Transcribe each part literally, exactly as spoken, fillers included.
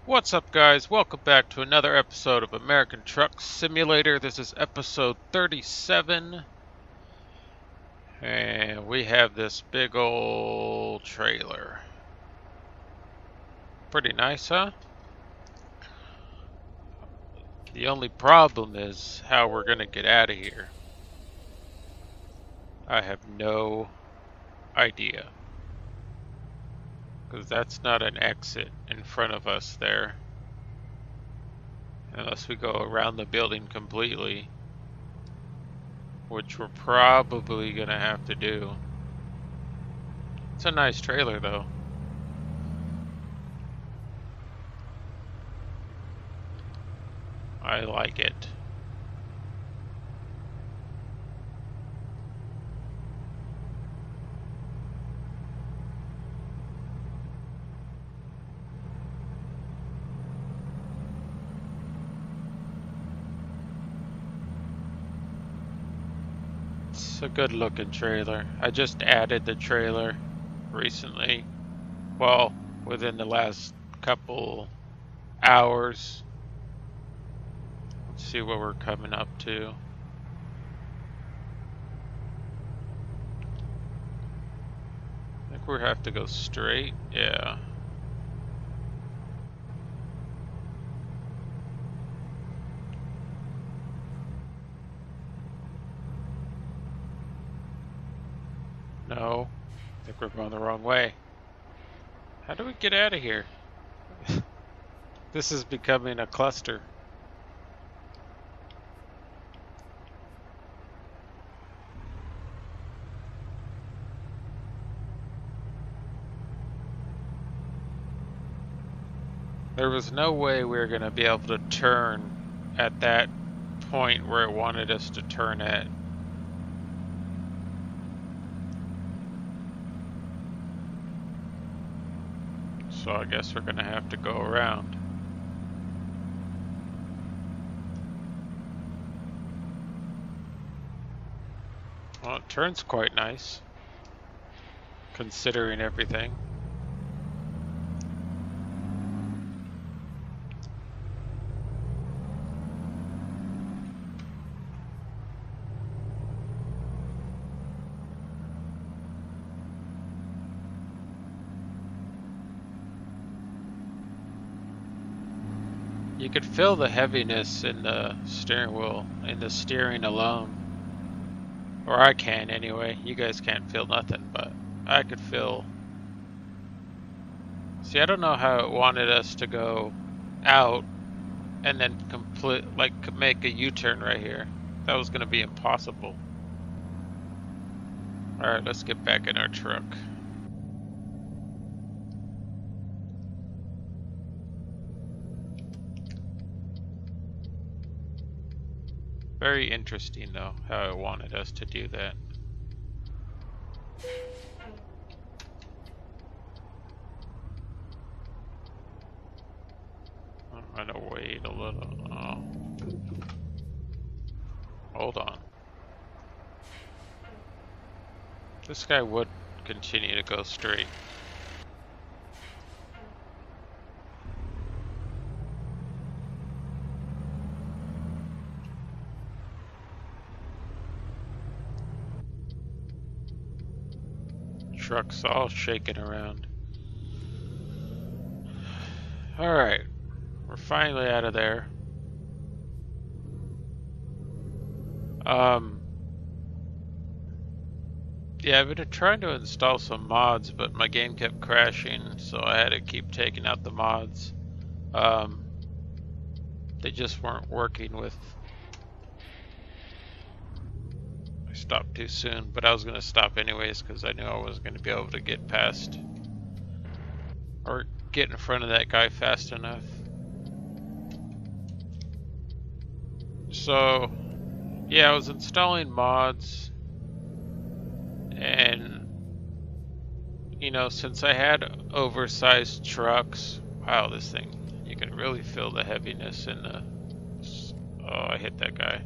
What's up, guys? Welcome back to another episode of American Truck Simulator. This is episode thirty-seven. And we have this big old trailer. Pretty nice, huh? The only problem is how we're going to get out of here. I have no idea. Because that's not an exit in front of us there. Unless we go around the building completely. Which we're probably gonna have to do. It's a nice trailer though. I like it. It's a good looking trailer. I just added the trailer recently. Well, within the last couple hours. Let's see what we're coming up to. I think we have to go straight. Yeah. No. I think we're going the wrong way. How do we get out of here? This is becoming a cluster. There was no way we were going to be able to turn at that point where it wanted us to turn at. So I guess we're going to have to go around. Well, it turns quite nice, considering everything. You could feel the heaviness in the steering wheel, in the steering alone. Or I can anyway. You guys can't feel nothing, but I could feel. See, I don't know how it wanted us to go out and then complete, like, make a U-turn right here. That was going to be impossible. Alright, let's get back in our truck. Very interesting, though, how it wanted us to do that. I'm gonna wait a little. Oh. Hold on. This guy would continue to go straight. Truck's all shaking around. Alright, we're finally out of there. Um, yeah, I've been trying to install some mods, but my game kept crashing, so I had to keep taking out the mods. Um, they just weren't working with... I stopped too soon, but I was going to stop anyways because I knew I wasn't going to be able to get past or get in front of that guy fast enough. So, yeah, I was installing mods, and, you know, since I had oversized trucks, wow, this thing, you can really feel the heaviness in the, oh, I hit that guy.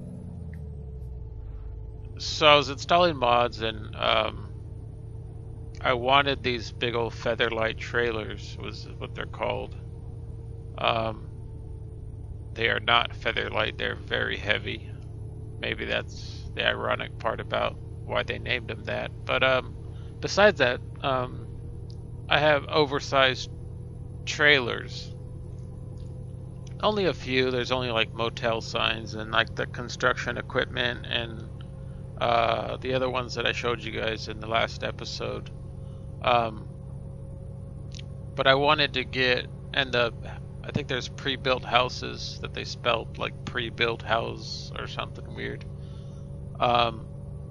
So I was installing mods, and um, I wanted these big old Featherlight trailers, was what they're called. Um, they are not Featherlight, they're very heavy. Maybe that's the ironic part about why they named them that. But um, besides that, um, I have oversized trailers. Only a few. There's only like motel signs and like the construction equipment and uh, the other ones that I showed you guys in the last episode. Um, but I wanted to get, and the I think there's pre-built houses that they spelled like pre-built house or something weird. Um,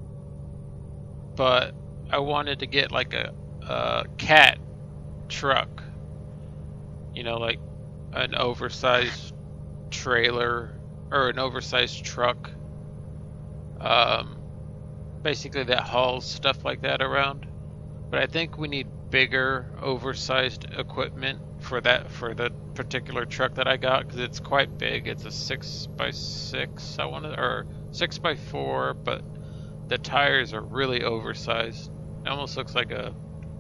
but I wanted to get like a, a cat truck, you know, like an oversized trailer or an oversized truck, um, basically that hauls stuff like that around. But I think we need bigger oversized equipment for that, for the particular truck that I got, because it's quite big. It's a six by six, I want to, or six by four, but the tires are really oversized. It almost looks like a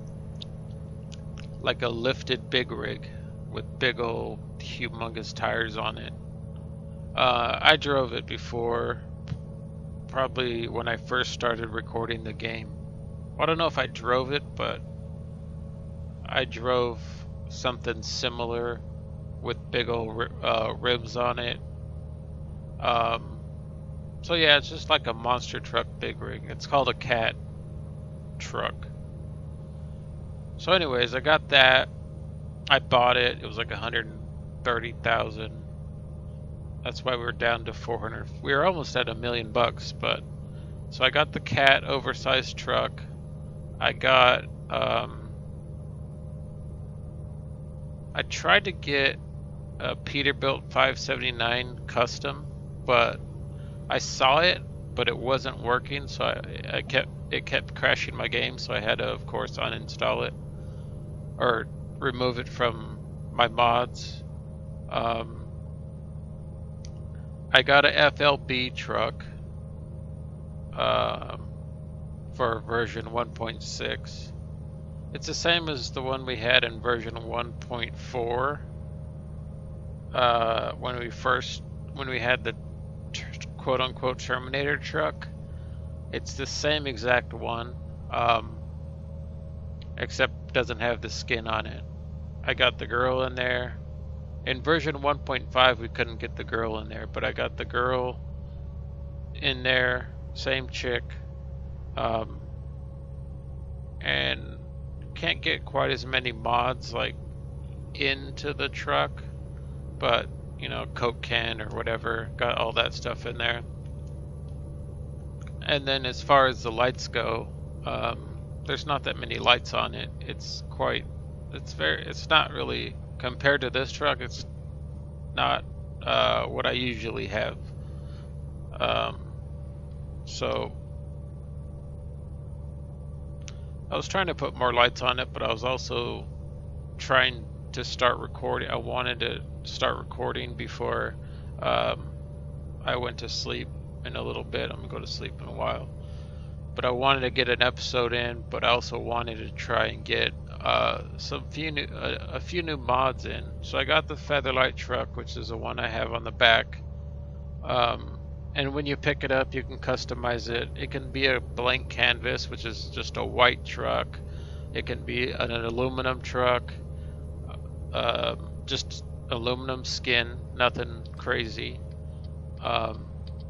like a lifted big rig with big old humongous tires on it. Uh, I drove it before, probably when I first started recording the game. I don't know if I drove it, but I drove something similar with big old uh, ribs on it. Um, so yeah, it's just like a monster truck big rig. It's called a cat truck. So anyways, I got that. I bought it. It was like one hundred thirty thousand. That's why we were down to four hundred. We were almost at a million bucks, but so I got the cat oversized truck. I got um I tried to get a Peterbilt five seventy-nine custom, but I saw it, but it wasn't working, so I, I kept it kept crashing my game, so I had to, of course, uninstall it or remove it from my mods. Um, I got a F L B truck um, for version one point six. It's the same as the one we had in version one point four. Uh, when we first, when we had the quote-unquote Terminator truck, it's the same exact one, um, except doesn't have the skin on it. I got the girl in there. In version one point five, we couldn't get the girl in there, but I got the girl in there, same chick, um, and can't get quite as many mods like into the truck, but you know, Coke can or whatever, got all that stuff in there. And then as far as the lights go, um, there's not that many lights on it. It's quite, it's very, it's not really, compared to this truck, it's not uh, what I usually have. Um, so I was trying to put more lights on it, but I was also trying to start recording. I wanted to start recording before um, I went to sleep in a little bit. I'm gonna go to sleep in a while, but I wanted to get an episode in, but I also wanted to try and get uh, some few new, uh, a few new mods in. So I got the Featherlight truck, which is the one I have on the back. Um, and when you pick it up, you can customize it. It can be a blank canvas, which is just a white truck. It can be an, an aluminum truck, uh, just aluminum skin, nothing crazy. Um,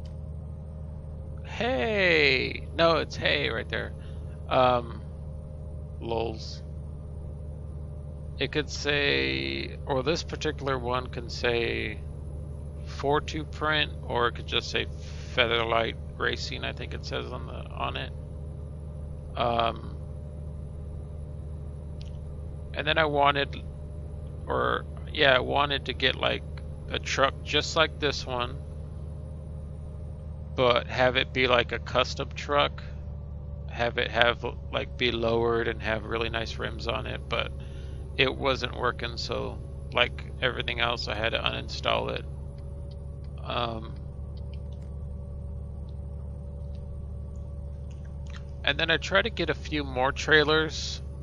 hey, no, it's hey right there. Um, lols. It could say, or this particular one can say four two print, or it could just say Featherlight Racing, I think it says on the on it. Um, and then I wanted, or yeah, I wanted to get like a truck just like this one, but have it be like a custom truck, have it have like be lowered and have really nice rims on it, but it wasn't working, so like everything else I had to uninstall it. Um, and then I tried to get a few more trailers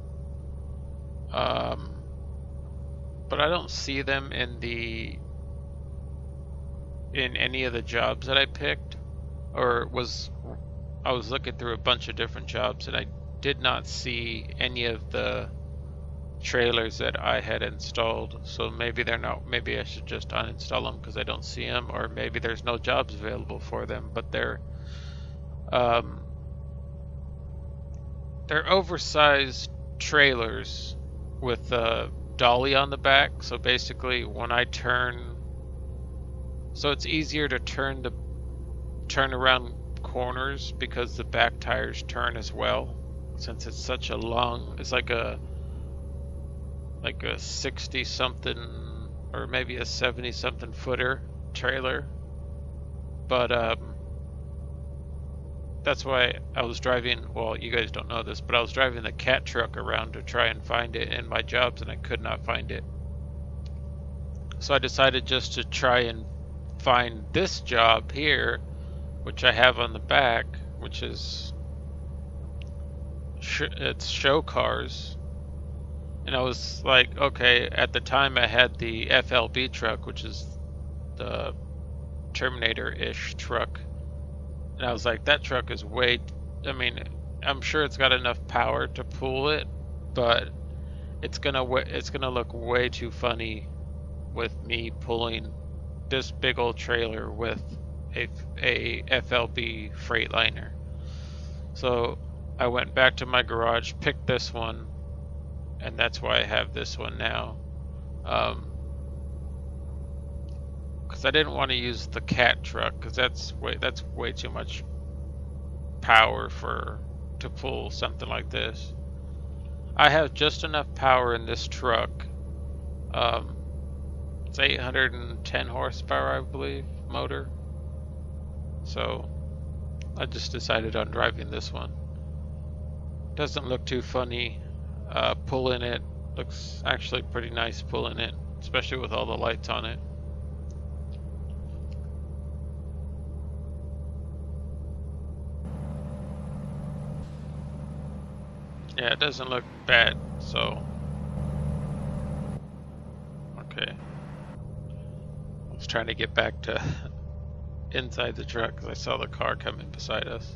Um, but I don't see them in the in any of the jobs that I picked, or was I was looking through a bunch of different jobs and I did not see any of the trailers that I had installed. So maybe they're not, maybe I should just uninstall them because I don't see them, or maybe there's no jobs available for them, but they're um, they're oversized trailers with a dolly on the back. So basically when I turn, so it's easier to turn the turn around corners because the back tires turn as well, since it's such a long, it's like a like a sixty something or maybe a seventy something footer trailer. But um that's why I was driving, well, you guys don't know this, but I was driving the cat truck around to try and find it in my jobs and I could not find it. So I decided just to try and find this job here, which I have on the back, which is sh it's show cars. And I was like, okay, at the time I had the F L B truck, which is the Terminator-ish truck. And I was like, that truck is way, I mean, I'm sure it's got enough power to pull it, but it's gonna it's gonna look way too funny with me pulling this big old trailer with a, a F L B Freightliner. So I went back to my garage, picked this one, and that's why I have this one now. Um, because I didn't want to use the cat truck, because that's way that's way too much power for to pull something like this. I have just enough power in this truck. Um, it's eight hundred ten horsepower, I believe, motor. So I just decided on driving this one. Doesn't look too funny uh, pulling it. Looks actually pretty nice pulling it, especially with all the lights on it. Yeah, it doesn't look bad, so okay. I was trying to get back to inside the truck because I saw the car coming beside us.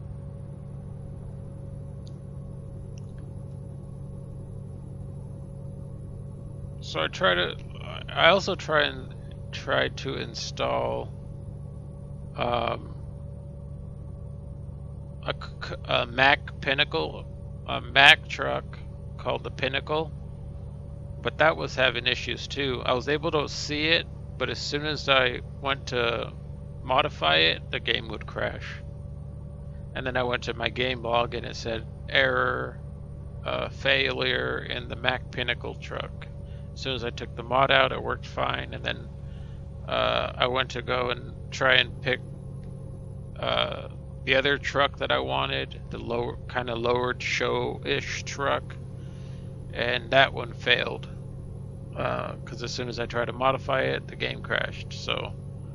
So I try to, I also try and try to install um, a, a Mack Pinnacle, a Mack truck called the Pinnacle, but that was having issues too. I was able to see it, but as soon as I went to modify it, the game would crash. And then I went to my game log and it said error, uh, failure in the Mack Pinnacle truck. As soon as I took the mod out, it worked fine, and then uh, I went to go and try and pick uh, the other truck that I wanted, the lower, kind of lowered show-ish truck, and that one failed because uh, as soon as I tried to modify it, the game crashed. So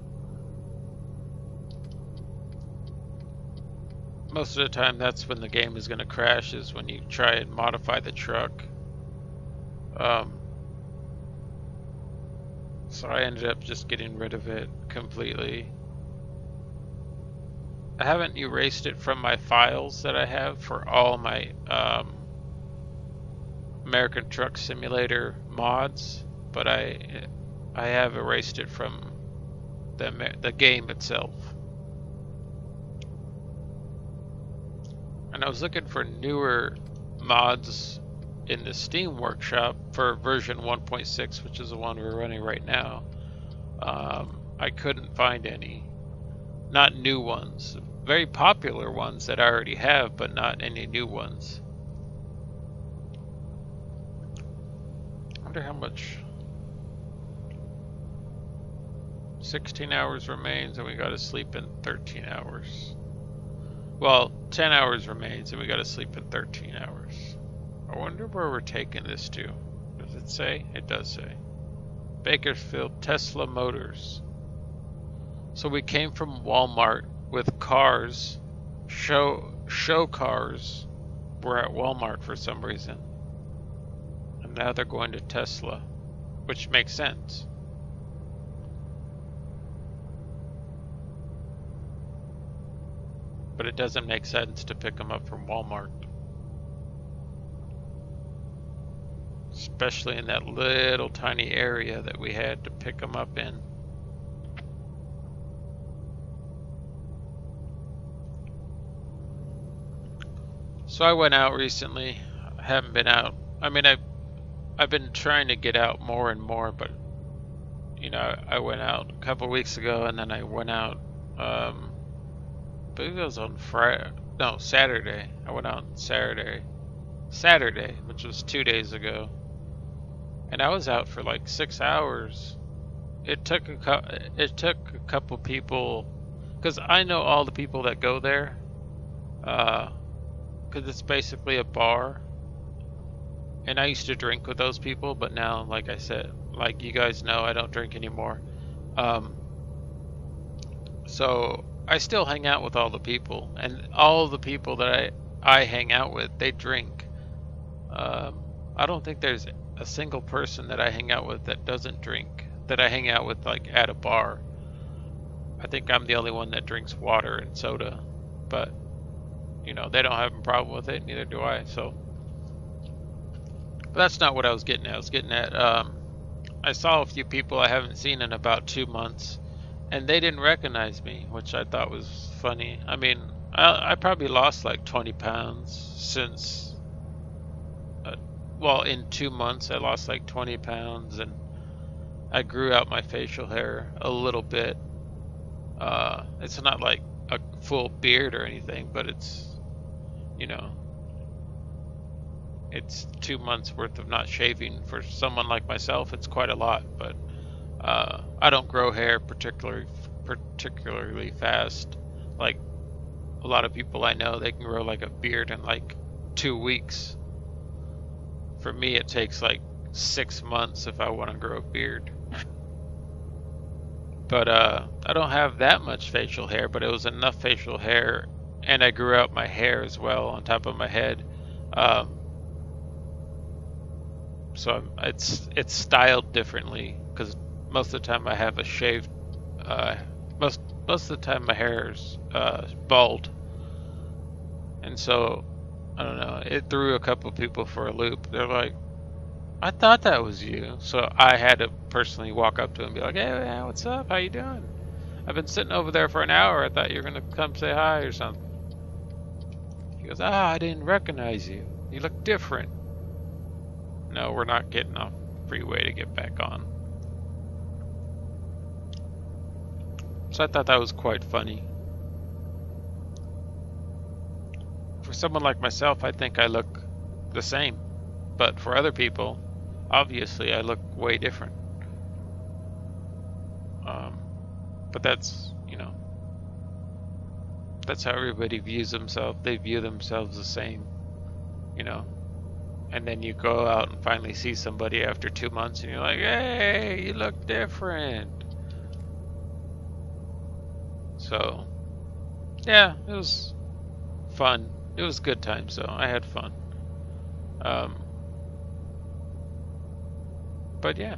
most of the time, that's when the game is going to crash, is when you try and modify the truck. Um, So I ended up just getting rid of it completely. I haven't erased it from my files that I have for all my um, American Truck Simulator mods, but I I have erased it from the the game itself. And I was looking for newer mods in the Steam Workshop for version one point six, which is the one we're running right now. Um, I couldn't find any. Not new ones. Very popular ones that I already have, but not any new ones. I wonder how much. sixteen hours remains and we gotta sleep in thirteen hours. Well, ten hours remains and we gotta sleep in thirteen hours. I wonder where we're taking this to. Does it say? It does say. Bakersfield Tesla Motors. So we came from Walmart with cars. Show show cars were at Walmart for some reason. And now they're going to Tesla, which makes sense. But it doesn't make sense to pick them up from Walmart. Especially in that little tiny area that we had to pick them up in. So I went out recently. I haven't been out. I mean, I've, I've been trying to get out more and more, but, you know, I went out a couple weeks ago, and then I went out, um, I believe it was on Friday, no, Saturday. I went out on Saturday. Saturday, which was two days ago. And I was out for like six hours. It took a cu it took a couple people, because I know all the people that go there, uh, because it's basically a bar. And I used to drink with those people, but now, like I said, like you guys know, I don't drink anymore. Um, so I still hang out with all the people, and all the people that I I hang out with, they drink. Um, I don't think there's a single person that I hang out with that doesn't drink, that I hang out with like at a bar. I think I'm the only one that drinks water and soda, but you know, they don't have a problem with it, neither do I. So, but that's not what I was getting at. I was getting at, um, I saw a few people I haven't seen in about two months, and they didn't recognize me, which I thought was funny. I mean, I, I probably lost like twenty pounds since, well, in two months I lost like twenty pounds, and I grew out my facial hair a little bit. Uh, it's not like a full beard or anything, but it's, you know, it's two months worth of not shaving. For someone like myself, it's quite a lot, but uh, I don't grow hair particularly particularly fast. Like a lot of people I know, they can grow like a beard in like two weeks. For me, it takes like six months if I want to grow a beard. But uh, I don't have that much facial hair, but it was enough facial hair, and I grew out my hair as well on top of my head. Um, so I'm, it's it's styled differently, because most of the time I have a shaved. Uh, most most of the time my hair is uh, bald, and so. I don't know, it threw a couple people for a loop. They're like, I thought that was you. So I had to personally walk up to him and be like, hey man, what's up? How you doing? I've been sitting over there for an hour. I thought you were going to come say hi or something. He goes, ah, I didn't recognize you. You look different. No, we're not getting off freeway to get back on. So I thought that was quite funny. For someone like myself, I think I look the same, but for other people, obviously I look way different. Um, but that's, you know, that's how everybody views themselves. They view themselves the same, you know. And then you go out and finally see somebody after two months and you're like, hey, you look different. So, yeah, it was fun. It was good times, though. I had fun. Um, but yeah.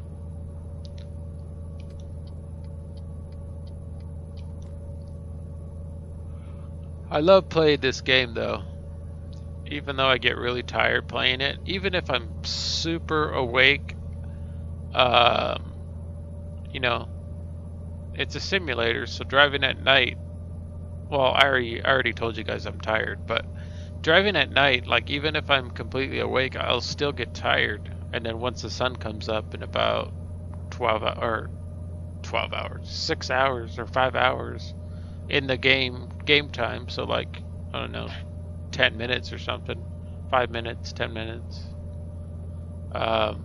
I love playing this game, though. Even though I get really tired playing it, even if I'm super awake, um, you know, it's a simulator, so driving at night, well, I already, I already told you guys I'm tired, but driving at night, like even if I'm completely awake, I'll still get tired. And then once the sun comes up in about twelve or twelve hours, six hours or five hours in the game, game time, so like, I don't know, ten minutes or something, five minutes, ten minutes, um,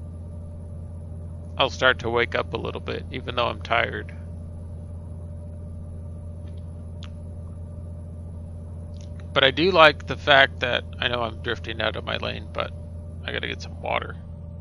I'll start to wake up a little bit, even though I'm tired. But I do like the fact that, I know I'm drifting out of my lane, but I gotta get some water.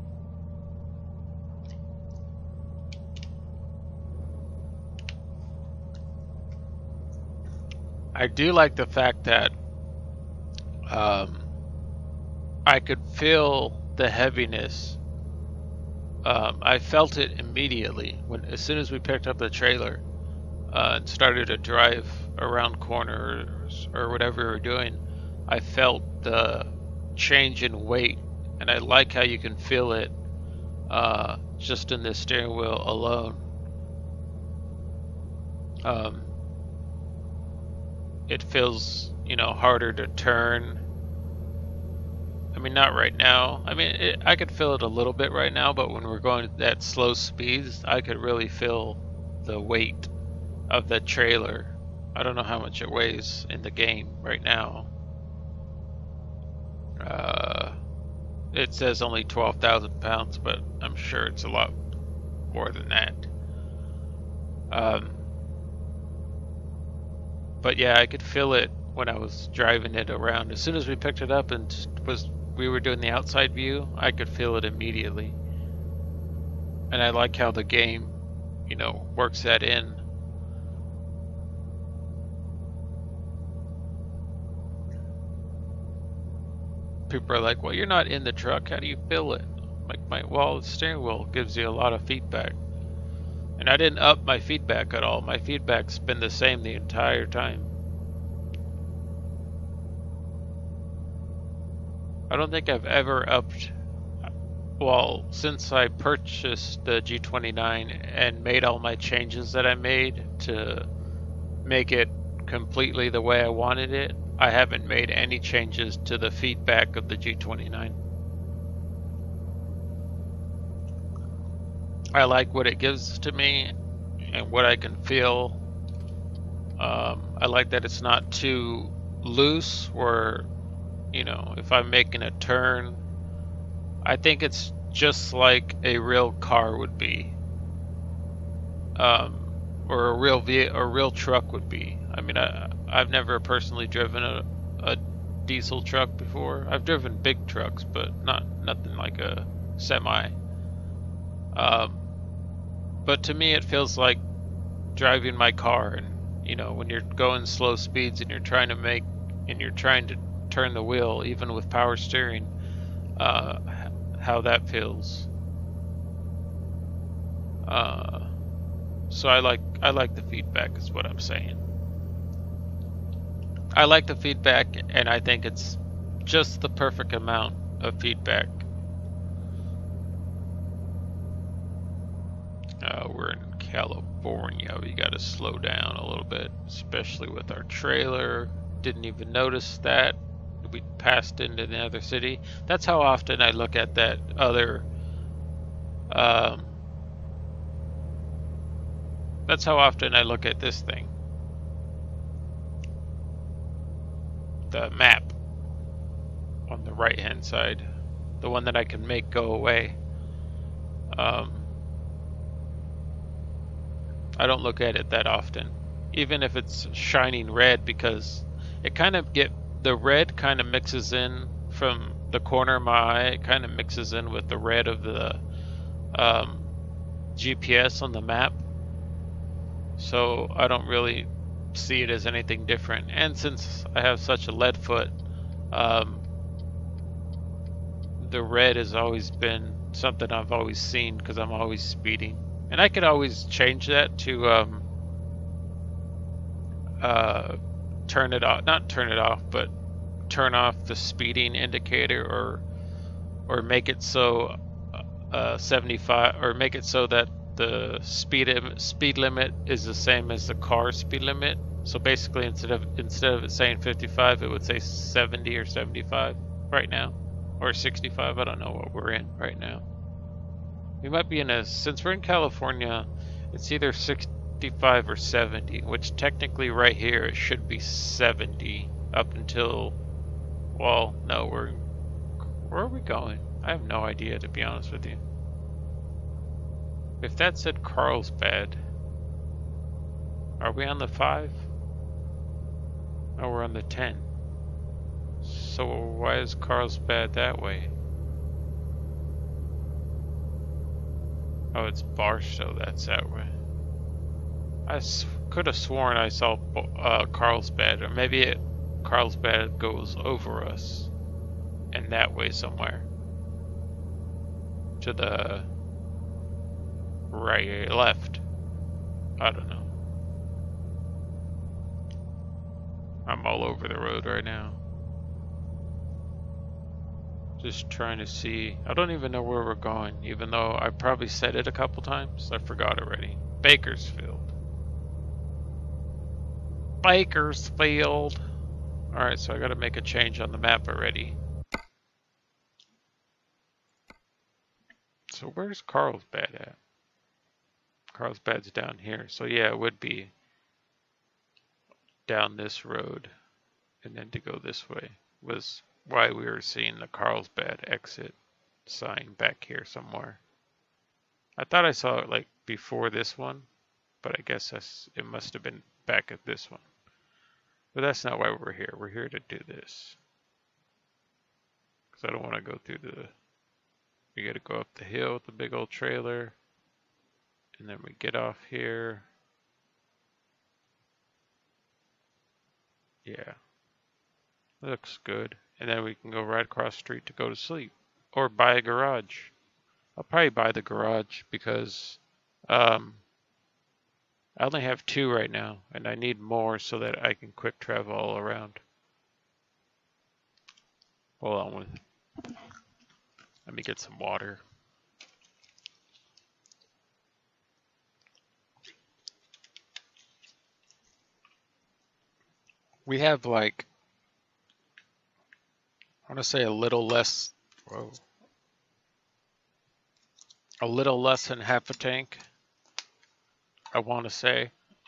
I do like the fact that um, I could feel the heaviness. Um, I felt it immediately when, as soon as we picked up the trailer uh, and started to drive around corners or whatever we were doing. I felt the change in weight, and I like how you can feel it uh, just in the steering wheel alone. Um, it feels, you know, harder to turn. I mean, not right now. I mean, it, I could feel it a little bit right now, but when we're going at slow speeds, I could really feel the weight of the trailer. I don't know how much it weighs in the game right now. Uh, it says only twelve thousand pounds, but I'm sure it's a lot more than that. Um, but yeah, I could feel it when I was driving it around. As soon as we picked it up and was we were doing the outside view, I could feel it immediately. And I like how the game, you know, works that in. People are like, well, you're not in the truck, how do you feel it? Like, my, well, the steering wheel gives you a lot of feedback. And I didn't up my feedback at all. My feedback's been the same the entire time. I don't think I've ever upped, well, since I purchased the G twenty-nine and made all my changes that I made to make it completely the way I wanted it, I haven't made any changes to the feedback of the G twenty-nine. I like what it gives to me and what I can feel. Um, I like that it's not too loose where, you know, if I'm making a turn, I think it's just like a real car would be, um, or a real ve- or a real truck would be. I mean, I, I've never personally driven a, a diesel truck before. I've driven big trucks, but not nothing like a semi. Um, but to me, it feels like driving my car, and you know, when you're going slow speeds and you're trying to make and you're trying to turn the wheel, even with power steering, uh, how that feels. Uh, so I like I like the feedback, is what I'm saying. I like the feedback, and I think it's just the perfect amount of feedback. Uh, we're in California. We got to slow down a little bit, especially with our trailer. Didn't even notice that we passed into the other city. That's how often I look at that other. Um, that's how often I look at this thing. The map on the right hand side, the one that I can make go away. Um, I don't look at it that often, even if it's shining red, because it kind of get the red kind of mixes in from the corner of my eye. It kind of mixes in with the red of the um, G P S on the map, so I don't really see it as anything different. And since I have such a lead foot, um, the red has always been something I've always seen because I'm always speeding. And I could always change that to um, uh, turn it off, not turn it off, but turn off the speeding indicator, or or make it so uh, seventy-five, or make it so that the speed speed limit is the same as the car speed limit. So basically, instead of instead of it saying fifty-five, it would say seventy or seventy-five right now, or sixty-five. I don't know what we're in right now. We might be in a, since we're in California, it's either sixty-five or seventy, which technically right here it should be seventy up until, well, no, we're, where are we going? I have no idea, to be honest with you. If that said Carlsbad, are we on the five? Oh, we're on the ten. So why is Carlsbad that way? Oh, it's Barstow that's that way. I s could have sworn I saw uh, Carlsbad, or maybe it, Carlsbad goes over us in that way somewhere. to the right, left. I don't know. I'm all over the road right now. Just trying to see. I don't even know where we're going, even though I probably said it a couple times. I forgot already. Bakersfield. Bakersfield. Alright, so I gotta make a change on the map already. So where's Carlsbad at? Carlsbad's down here. So yeah, it would be down this road and then to go this way was why we were seeing the Carlsbad exit sign back here somewhere. I thought I saw it like before this one, but I guess that's, it must have been back at this one. But that's not why we're here. We're here to do this. Because I don't want to go through the... We got to go up the hill with the big old trailer. And then we get off here. Yeah. Looks good. And then we can go right across the street to go to sleep. Or buy a garage. I'll probably buy the garage because um, I only have two right now. And I need more so that I can quick travel all around. Hold on with it. Let me get some water. We have like, I want to say a little less, whoa, a little less than half a tank, I want to say.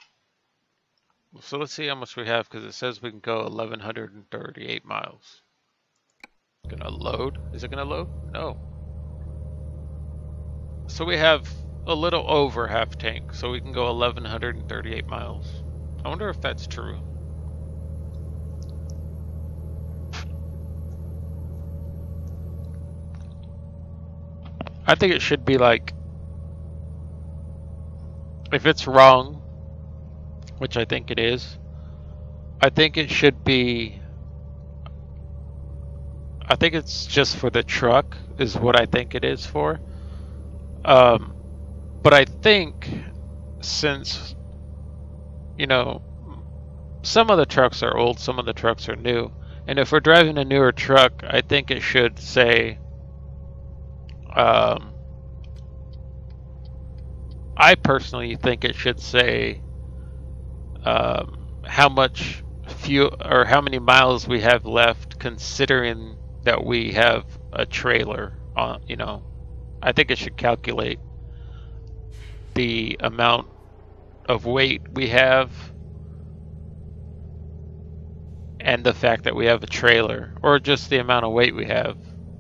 So let's see how much we have because it says we can go eleven thirty-eight miles. Gonna load? Is it gonna load? No. So we have a little over half tank, so we can go eleven thirty-eight miles. I wonder if that's true. I think it should be like, if it's wrong, which I think it is, I think it should be, I think it's just for the truck is what I think it is for. Um, but I think since, you know, some of the trucks are old, some of the trucks are new. And if we're driving a newer truck, I think it should say, um, I personally think it should say um, how much fuel or how many miles we have left considering that we have a trailer on, you know. I think it should calculate the amount of weight we have and the fact that we have a trailer, or just the amount of weight we have.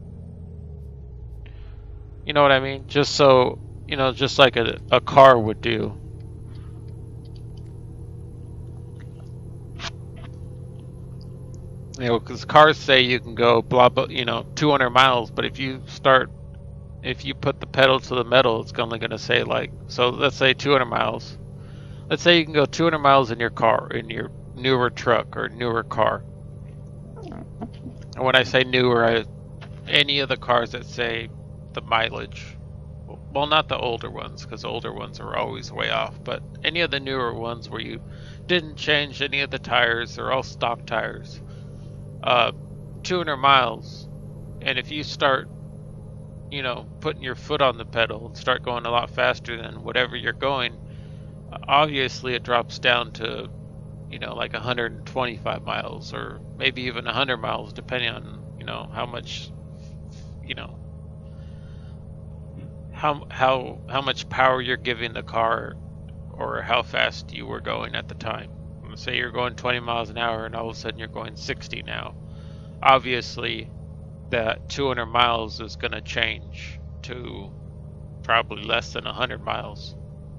You know what I mean? Just so, you know, just like a, a car would do. You know, because cars say you can go blah, blah, you know, two hundred miles, but if you start, if you put the pedal to the metal, it's only going to say like, so let's say two hundred miles. Let's say you can go two hundred miles in your car, in your newer truck or newer car. And when I say newer, I, any of the cars that say the mileage, well, not the older ones, because older ones are always way off, but any of the newer ones where you didn't change any of the tires, they're all stock tires. Uh, two hundred miles, and if you start, you know, putting your foot on the pedal and start going a lot faster than whatever you're going, obviously it drops down to, you know, like one hundred twenty-five miles or maybe even one hundred miles, depending on, you know, how much, you know, how how how much power you're giving the car or how fast you were going at the time. Let's say you're going twenty miles an hour and all of a sudden you're going sixty now. Obviously that two hundred miles is going to change to probably less than one hundred miles.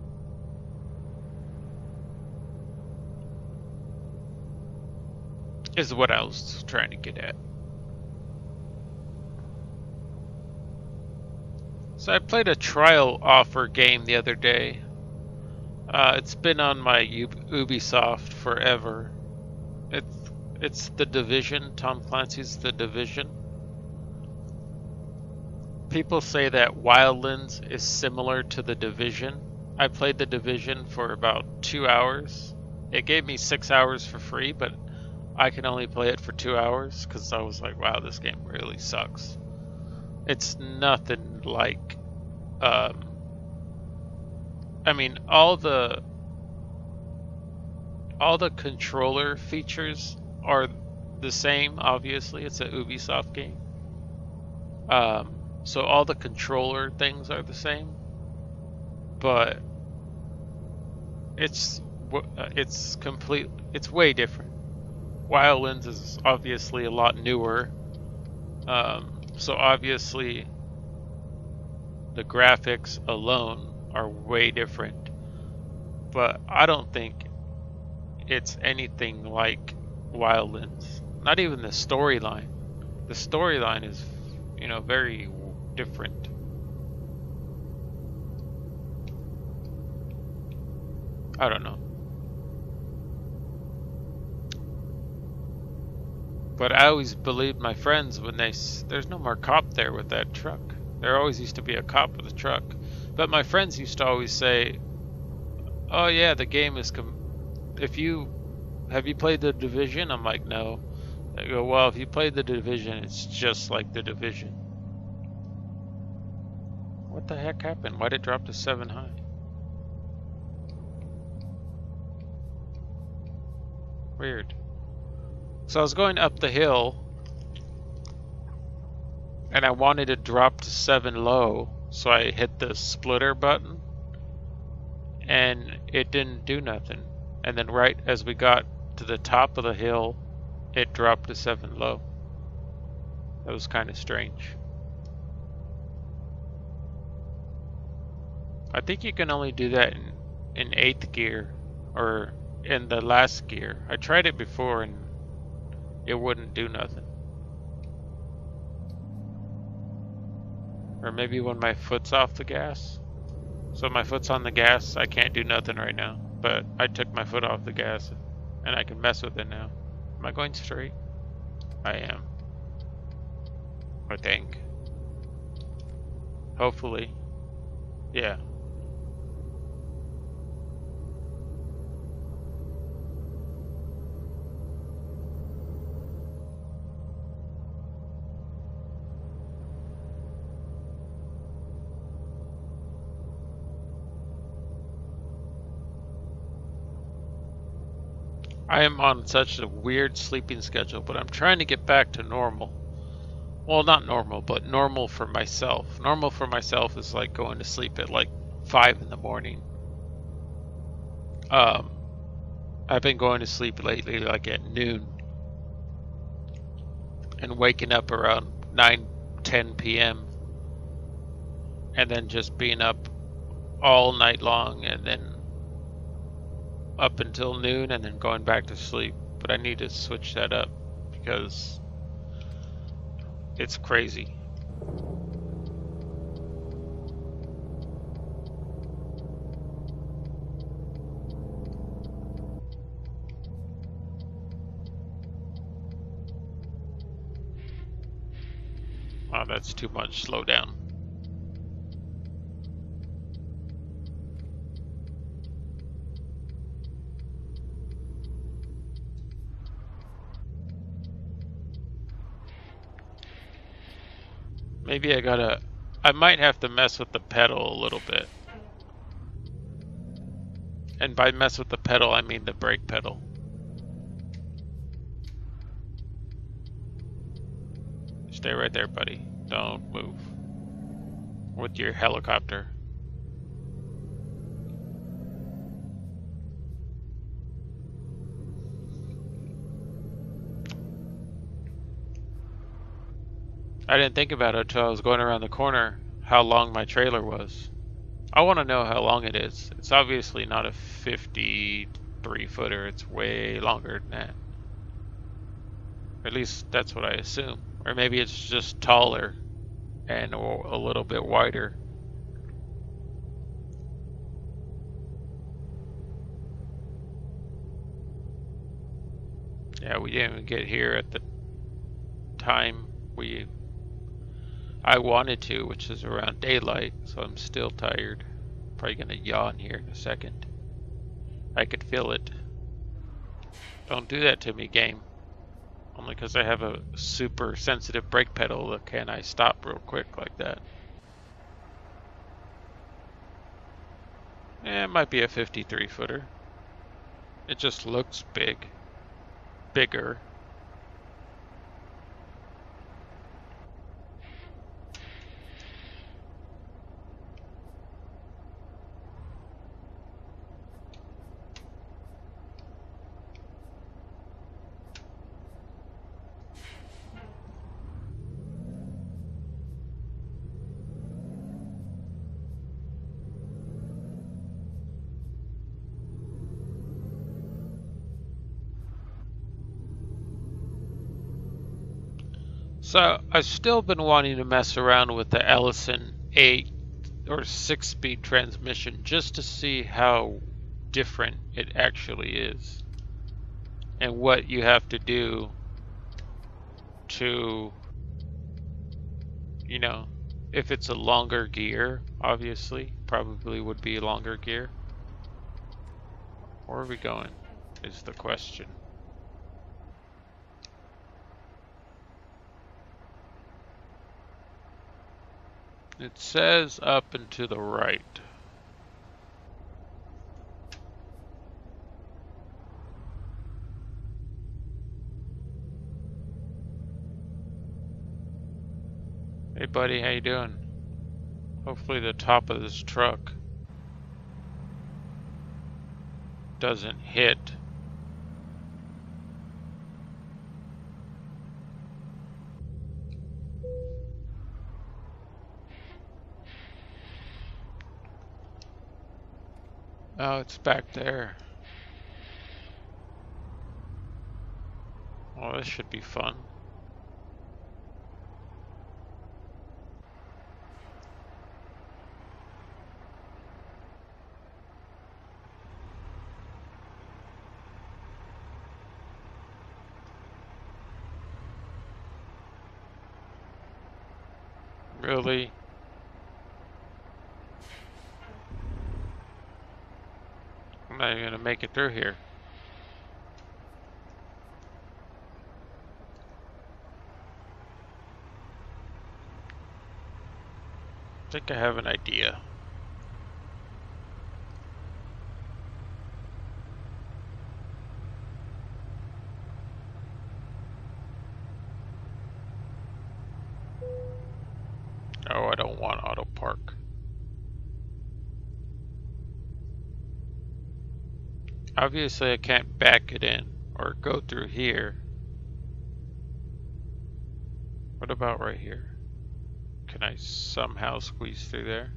Is what I was trying to get at. So I played a trial offer game the other day. Uh, it's been on my U Ubisoft forever. It's it's The Division. Tom Clancy's The Division. People say that Wildlands is similar to The Division. I played The Division for about two hours. It gave me six hours for free, but I can only play it for two hours because I was like, wow, this game really sucks. It's nothing like, um, I mean, all the all the controller features are the same. Obviously, it's a Ubisoft game, um, so all the controller things are the same, but it's it's complete. It's way different. Wildlands is obviously a lot newer, um, so obviously the graphics alone are way different, but I don't think it's anything like Wildlands. Not even the storyline. The storyline is, you know, very different. I don't know. But I always believed my friends when they, there's no more cop there with that truck. There always used to be a cop with a truck. But my friends used to always say, oh yeah, the game is, com if you, have you played The Division? I'm like, no. They go, well, if you played The Division, it's just like The Division. What the heck happened? Why'd it drop to seven high? Weird. So I was going up the hill, and I wanted to drop to seven low, so I hit the splitter button, and it didn't do nothing. And then right as we got to the top of the hill, it dropped to seven low. That was kind of strange. I think you can only do that in, in eighth gear, or in the last gear. I tried it before and it wouldn't do nothing. Or maybe when my foot's off the gas. So my foot's on the gas, I can't do nothing right now. But I took my foot off the gas and I can mess with it now. Am I going straight? I am. I think. Hopefully. Yeah. I am on such a weird sleeping schedule, but I'm trying to get back to normal. Well, not normal, but normal for myself. Normal for myself is like going to sleep at like five in the morning. Um, I've been going to sleep lately like at noon and waking up around nine, ten p m and then just being up all night long and then up until noon and then going back to sleep. But I need to switch that up because it's crazy. Oh, that's too much. Slow down. Maybe I gotta, I might have to mess with the pedal a little bit. And by mess with the pedal, I mean the brake pedal. Stay right there, buddy. Don't move. With your helicopter. I didn't think about it until I was going around the corner how long my trailer was. I want to know how long it is. It's obviously not a fifty-three footer. It's way longer than that. Or at least that's what I assume. Or maybe it's just taller and a little bit wider. Yeah, we didn't even get here at the time we... I wanted to, which is around daylight, so I'm still tired. Probably gonna yawn here in a second. I could feel it. Don't do that to me, game. Only because I have a super sensitive brake pedal, can I stop real quick like that? Eh, it might be a fifty-three footer. It just looks big. Bigger. So I've still been wanting to mess around with the Ellison eight or six speed transmission just to see how different it actually is and what you have to do to, you know, if it's a longer gear, obviously, probably would be a longer gear. Where are we going is the question. It says up and to the right. Hey buddy, how you doing? Hopefully the top of this truck doesn't hit. Oh, it's back there. Well, this should be fun. Really? I'm not even gonna make it through here. I think I have an idea. Oh, I don't want auto park. Obviously I can't back it in or go through here. What about right here? Can I somehow squeeze through there?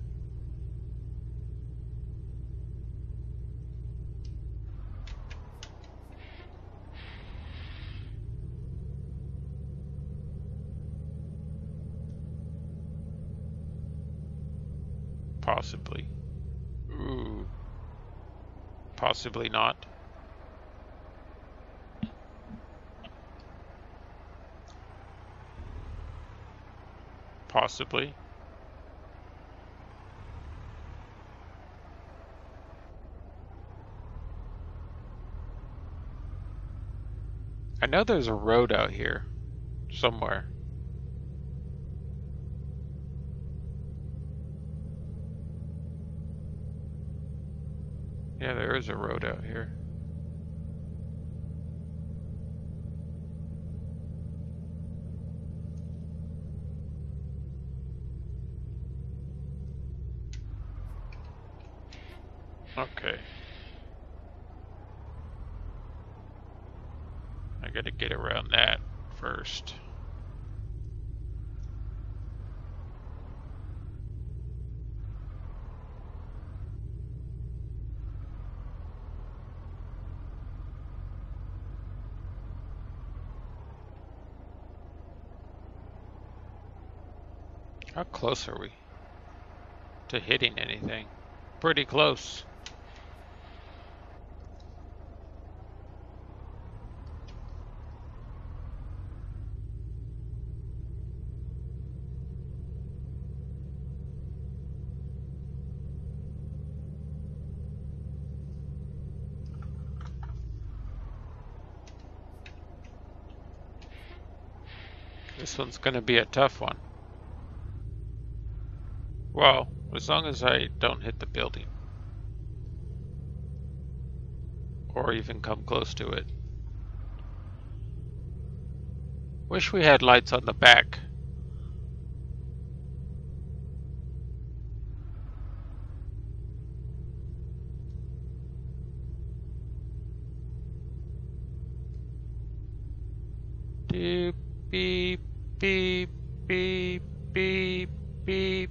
Possibly. Ooh. Possibly not. Possibly. I know there's a road out here somewhere. Yeah, there is a road out here. Okay. I gotta get around that first. How close are we to hitting anything? Pretty close. This one's gonna be a tough one. Well, as long as I don't hit the building. Or even come close to it. Wish we had lights on the back. Beep, beep, beep, beep, beep, beep.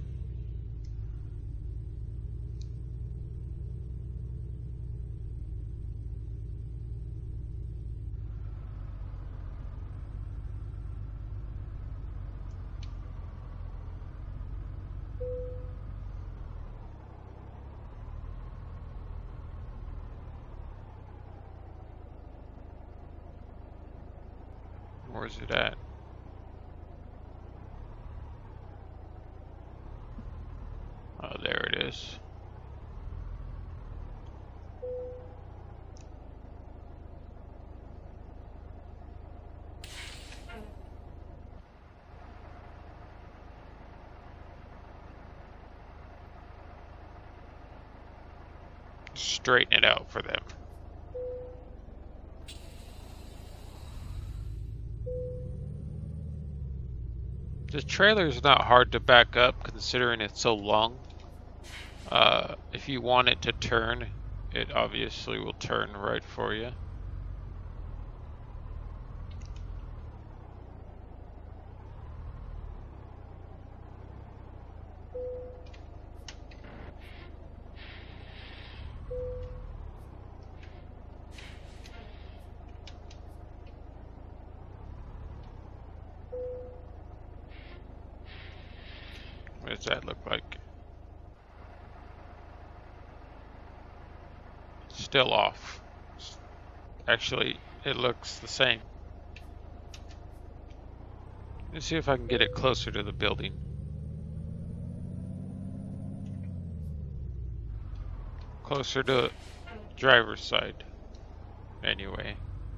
Where's it at? Oh, there it is. Straighten it out for them. The trailer is not hard to back up considering it's so long. Uh, if you want it to turn, it obviously will turn right for you. What does that look like? Still off. Actually, it looks the same. Let's see if I can get it closer to the building. Closer to driver's side. Anyway.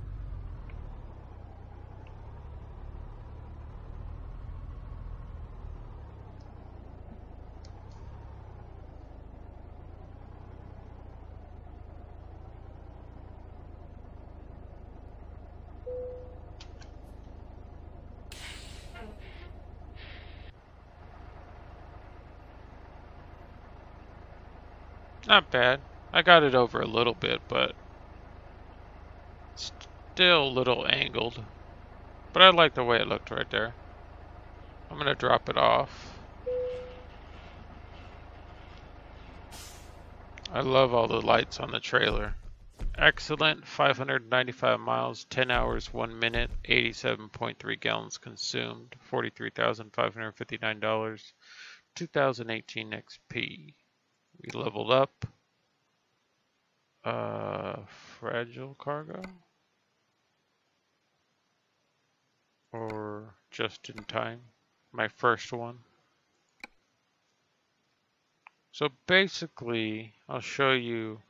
Not bad. I got it over a little bit, but still a little angled. But I like the way it looked right there. I'm gonna drop it off. I love all the lights on the trailer. Excellent, five hundred ninety-five miles, ten hours, one minute, eighty-seven point three gallons consumed, forty-three thousand five hundred fifty-nine dollars, two thousand eighteen X P. We leveled up. Uh, fragile cargo? Or just in time? My first one. So basically, I'll show you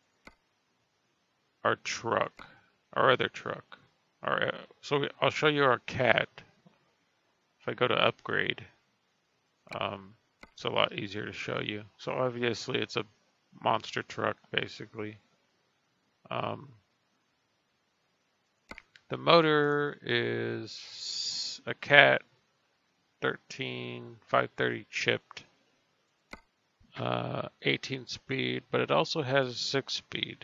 our truck, our other truck. Our, uh, so I'll show you our cat. If I go to upgrade, um, it's a lot easier to show you. So obviously it's a monster truck, basically. Um, the motor is a Cat thirteen five thirty chipped, uh, eighteen speed, but it also has a six speed.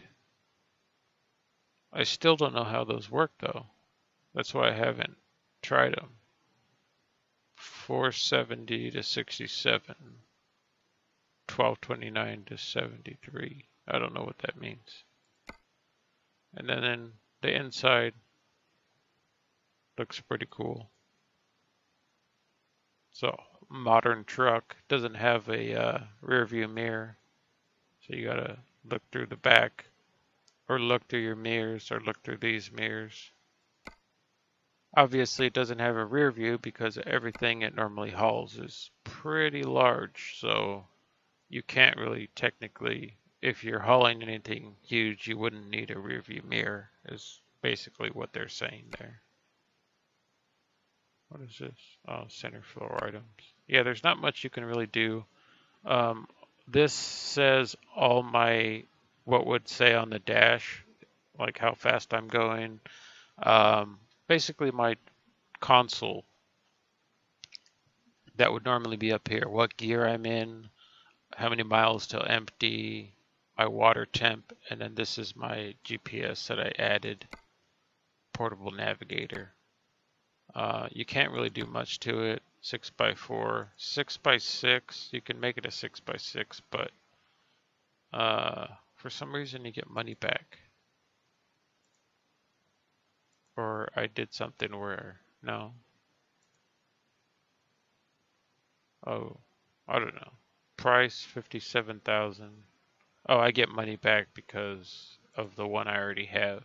I still don't know how those work though. That's why I haven't tried them. four seventy to sixty-seven, twelve twenty-nine to seventy-three. I don't know what that means. And then in the inside looks pretty cool. So modern truck doesn't have a uh, rear view mirror, so you gotta look through the back, or look through your mirrors, or look through these mirrors. Obviously it doesn't have a rear view because everything it normally hauls is pretty large, so you can't really technically, if you're hauling anything huge, you wouldn't need a rear view mirror, is basically what they're saying there. What is this? Oh, center floor items. Yeah, there's not much you can really do. Um, this says all my, what would say on the dash, like how fast I'm going. Um, basically my console that would normally be up here. What gear I'm in, how many miles till empty, my water temp, and then this is my G P S that I added, portable navigator. Uh, you can't really do much to it. Six by four, six by six. You can make it a six by six, but uh, for some reason you get money back. Or I did something where no. Oh, I don't know. Price fifty-seven thousand. Oh, I get money back because of the one I already have.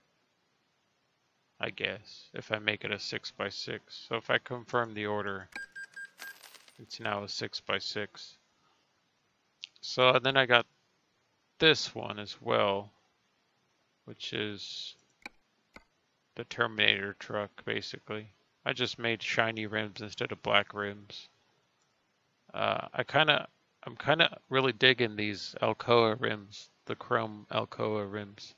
I guess if I make it a six by six. So if I confirm the order, it's now a six by six. So then I got this one as well, which is the Terminator truck, basically. I just made shiny rims instead of black rims. Uh, I kind of, I'm kind of really digging these Alcoa rims, the chrome Alcoa rims.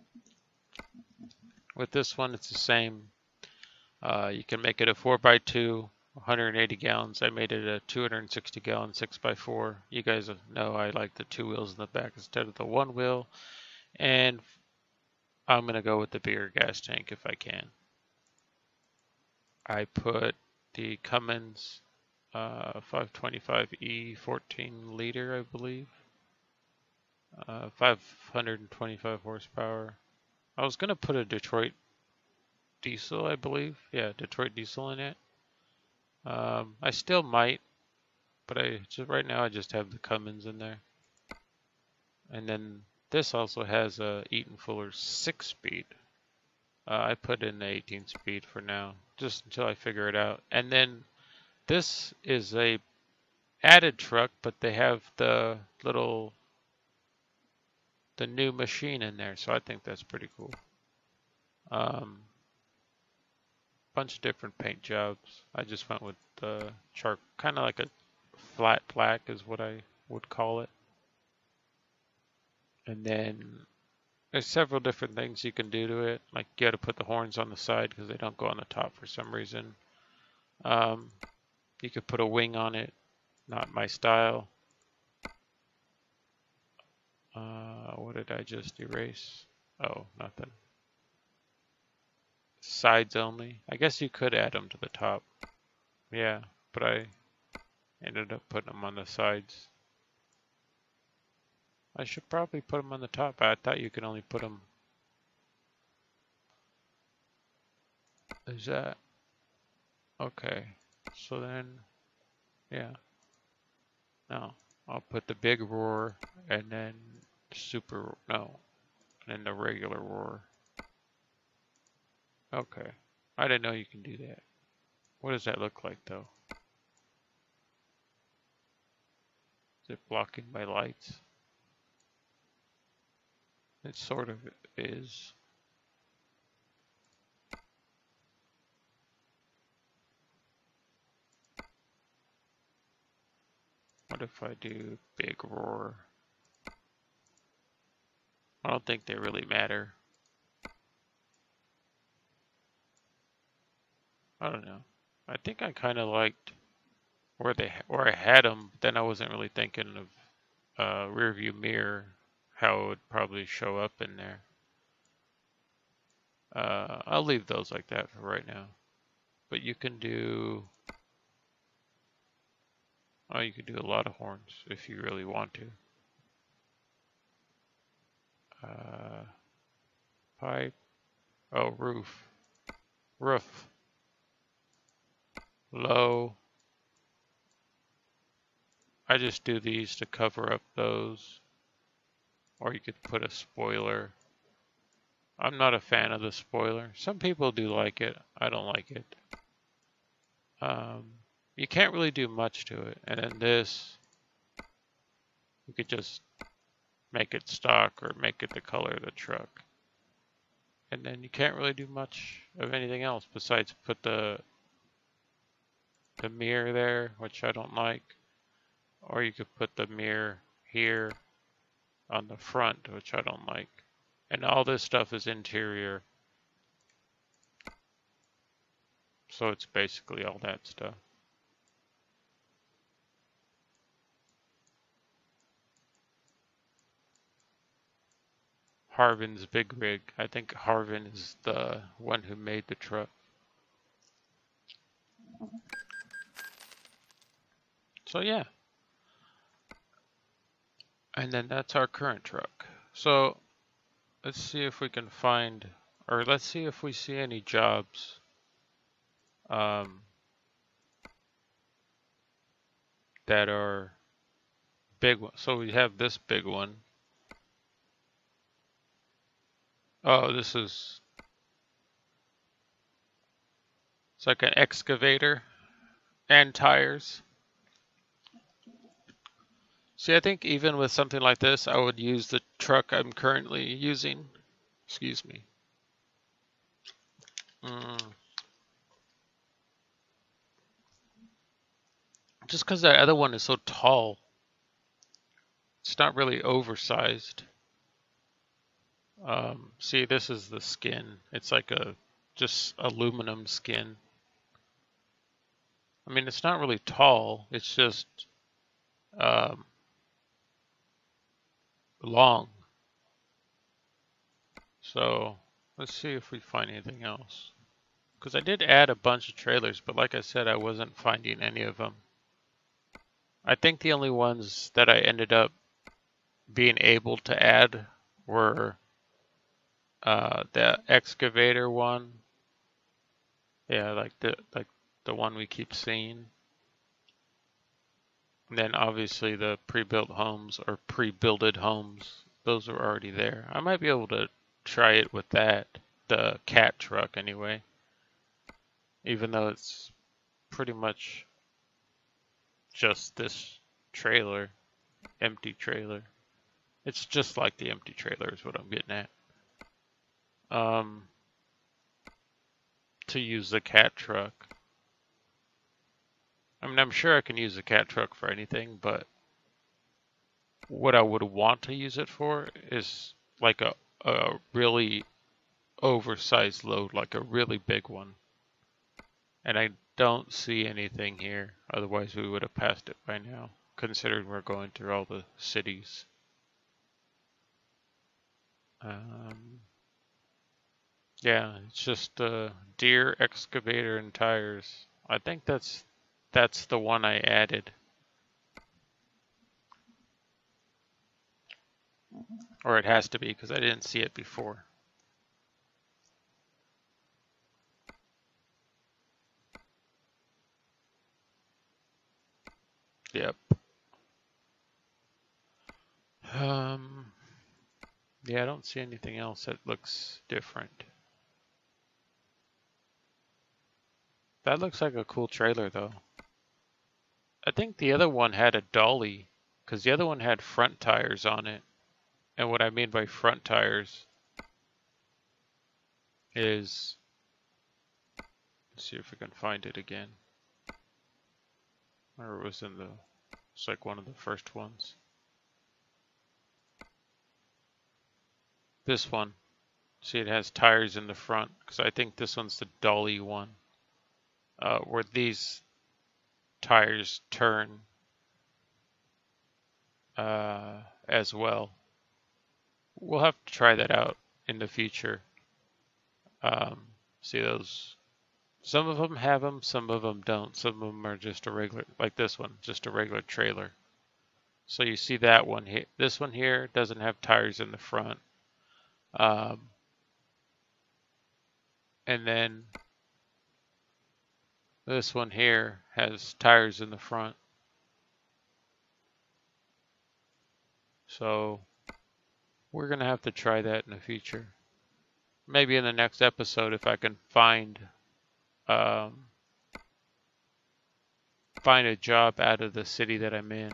With this one, it's the same. Uh, you can make it a four by two, one hundred eighty gallons. I made it a two hundred sixty gallon six by four. You guys know I like the two wheels in the back instead of the one wheel. And I'm going to go with the bigger gas tank if I can. I put the Cummins uh, five twenty-five E fourteen liter, I believe. Uh, five hundred twenty-five horsepower. I was going to put a Detroit diesel, I believe. Yeah, Detroit diesel in it. Um, I still might, but I just right now I just have the Cummins in there. And then this also has a Eaton Fuller six speed. Uh, I put in the eighteen speed for now, just until I figure it out. And then this is a added truck, but they have the little, the new machine in there, so I think that's pretty cool. Um, bunch of different paint jobs. I just went with the char, kind of like a flat black is what I would call it. And then there's several different things you can do to it. Like you got to put the horns on the side because they don't go on the top for some reason. Um, you could put a wing on it. Not my style. Uh, what did I just erase? Oh, nothing. Sides only. I guess you could add them to the top. Yeah, but I ended up putting them on the sides. I should probably put them on the top. I thought you could only put them. Is that? Okay. So then, yeah. No, I'll put the big roar and then super, no, and then the regular roar. Okay. I didn't know you can do that. What does that look like though? Is it blocking my lights? It sort of is. What if I do big roar? I don't think they really matter. I don't know. I think I kind of liked where they where I had them. Then I wasn't really thinking of uh, rear view mirror, how it would probably show up in there. Uh, I'll leave those like that for right now. But you can do, oh, you can do a lot of horns if you really want to. Uh, pipe, oh, roof, roof, low. I just do these to cover up those. Or you could put a spoiler. I'm not a fan of the spoiler. Some people do like it. I don't like it. Um, you can't really do much to it. And then this, you could just make it stock or make it the color of the truck. And then you can't really do much of anything else besides put the the mirror there, which I don't like. Or you could put the mirror here on the front, which I don't like. And all this stuff is interior. So it's basically all that stuff. Harvin's Big Rig. I think Harvin is the one who made the truck. So yeah. And then that's our current truck. So let's see if we can find, or let's see if we see any jobs um, that are big ones. So we have this big one. Oh, this is, it's like an excavator and tires. See, I think even with something like this, I would use the truck I'm currently using. Excuse me. Mm. Just because that other one is so tall. It's not really oversized. Um, see, this is the skin. It's like a just aluminum skin. I mean, it's not really tall. It's just um, long. So let's see if we find anything else. Because I did add a bunch of trailers, but like I said, I wasn't finding any of them. I think the only ones that I ended up being able to add were uh, the excavator one. Yeah, like the like the one we keep seeing. And then obviously the pre-built homes or pre-builded homes, those are already there. I might be able to try it with that, the cat truck anyway. Even though it's pretty much just this trailer, empty trailer. It's just like the empty trailer is what I'm getting at. Um, to use the cat truck. I mean, I'm sure I can use the cat truck for anything, but what I would want to use it for is like a, a really oversized load, like a really big one. And I don't see anything here, otherwise we would have passed it by now, considering we're going through all the cities. Um, yeah, it's just a Deere excavator and tires. I think that's that's the one I added. Or it has to be, because I didn't see it before. Yep. Um, yeah, I don't see anything else that looks different. That looks like a cool trailer, though. I think the other one had a dolly, because the other one had front tires on it. And what I mean by front tires is, let's see if we can find it again. Or it was in the, it's like one of the first ones. This one. See, it has tires in the front, because I think this one's the dolly one. Uh, where these tires turn uh, as well. We'll have to try that out in the future. Um, see those, some of them have them, some of them don't. Some of them are just a regular, like this one, just a regular trailer. So you see that one here. This one here doesn't have tires in the front. Um, and then this one here has tires in the front. So we're going to have to try that in the future. Maybe in the next episode if I can find um, find a job out of the city that I'm in.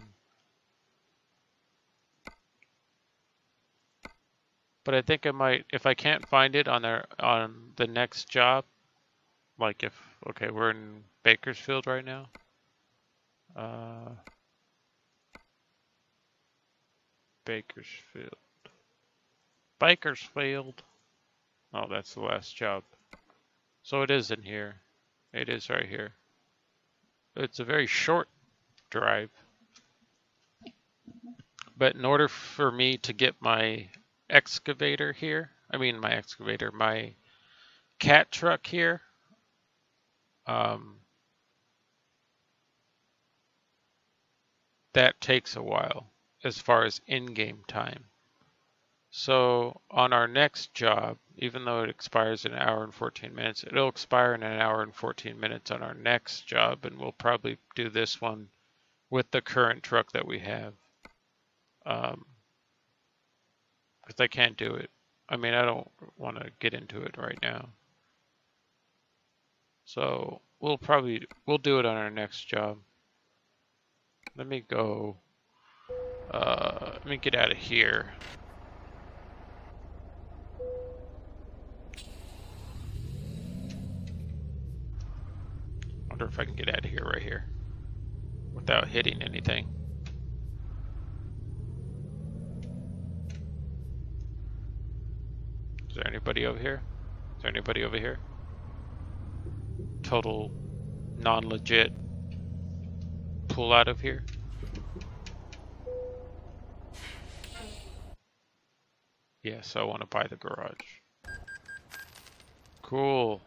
But I think I might, if I can't find it on their on the next job, like if okay, we're in Bakersfield right now. Uh, Bakersfield. Bakersfield. Oh, that's the last job. So it is in here. It is right here. It's a very short drive. But in order for me to get my excavator here, I mean my excavator, my cat truck here, um, that takes a while as far as in-game time. So on our next job, even though it expires in an hour and fourteen minutes, it'll expire in an hour and fourteen minutes on our next job, and we'll probably do this one with the current truck that we have. Um, because I can't do it. I mean, I don't want to get into it right now. So we'll probably, we'll do it on our next job. Let me go, uh, let me get out of here. Wonder if I can get out of here right here without hitting anything. Is there anybody over here? Is there anybody over here? Total non-legit pull out of here. Yes, I want to buy the garage. Cool.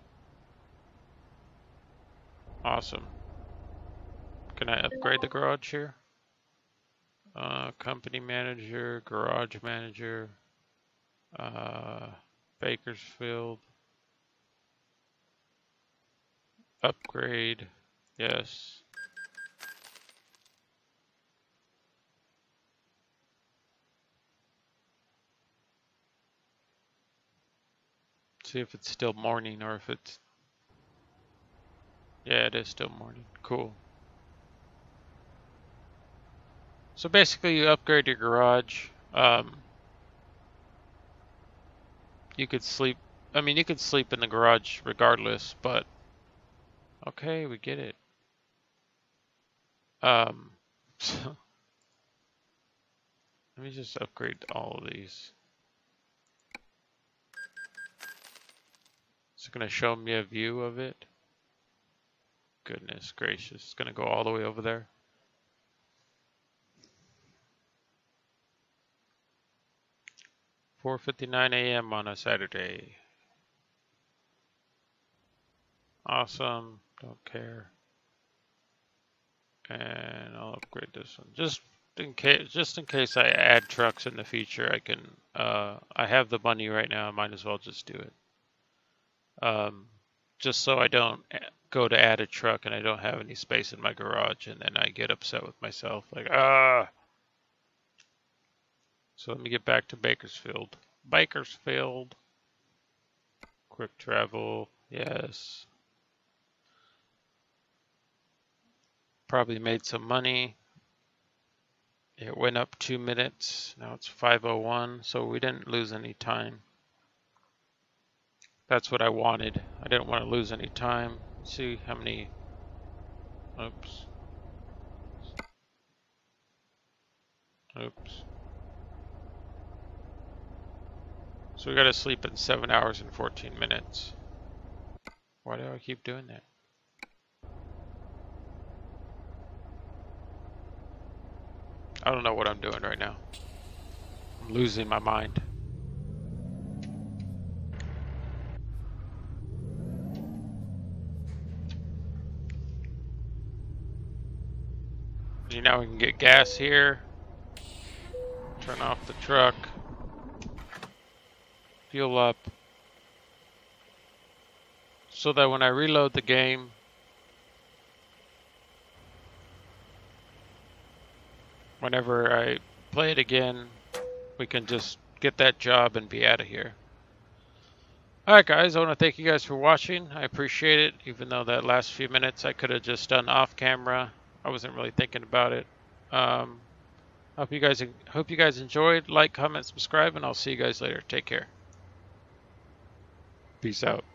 Awesome. Can I upgrade the garage here? Uh, company manager, garage manager, uh, Bakersfield. Upgrade, yes. See if it's still morning or if it's... Yeah, it is still morning. Cool. So basically you upgrade your garage. Um, you could sleep, I mean you could sleep in the garage regardless, but okay, we get it. Um, so let me just upgrade all of these. It's gonna show me a view of it. Goodness gracious, it's gonna go all the way over there. four fifty-nine A M on a Saturday. Awesome, don't care. And I'll upgrade this one. Just in case just in case I add trucks in the future, I can uh I have the money right now, I might as well just do it. Um just so I don't go to add a truck and I don't have any space in my garage and then I get upset with myself like ah. So let me get back to Bakersfield. Bakersfield. Quick travel. Yes. Probably made some money. It went up two minutes. Now it's five oh one, so we didn't lose any time. That's what I wanted. I didn't want to lose any time. Let's see how many... Oops. Oops. So we gotta sleep in seven hours and fourteen minutes. Why do I keep doing that? I don't know what I'm doing right now. I'm losing my mind. You know, we can get gas here. Turn off the truck. Fuel up. So that when I reload the game, whenever I play it again, we can just get that job and be out of here. Alright guys, I want to thank you guys for watching. I appreciate it, even though that last few minutes I could have just done off camera. I wasn't really thinking about it. Um, hope you guys hope you guys enjoyed. Like, comment, subscribe, and I'll see you guys later. Take care. Peace out.